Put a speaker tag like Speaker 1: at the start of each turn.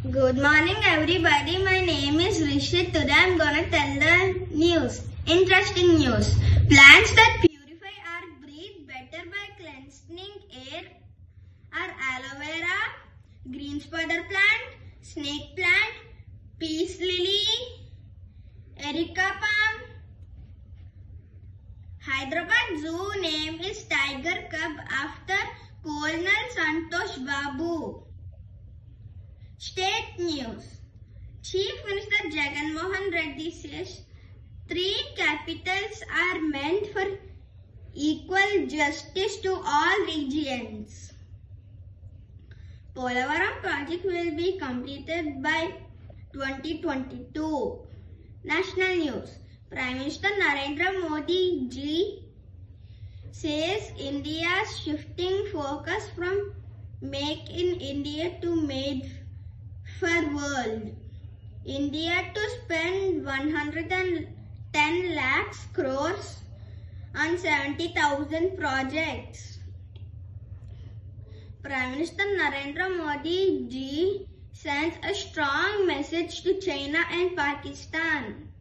Speaker 1: Good morning everybody, my name is Rishit. Today I am gonna tell the news. Interesting news. Plants that purify our breath better by cleansing air are aloe vera, green spider plant, snake plant, peace lily, erica palm. Hyderabad Zoo name is Tiger Cub after Colonel Santosh Babu. State news. Chief Minister Jagan Mohan Reddy says 3 capitals are meant for equal justice to all regions. Polavaram project will be completed by 2022. National news. Prime Minister Narendra Modi ji says India is shifting focus from Make in India to Made for World. India to spend 110 lakhs crores on 70,000 projects. Prime Minister Narendra Modi ji sends a strong message to China and Pakistan.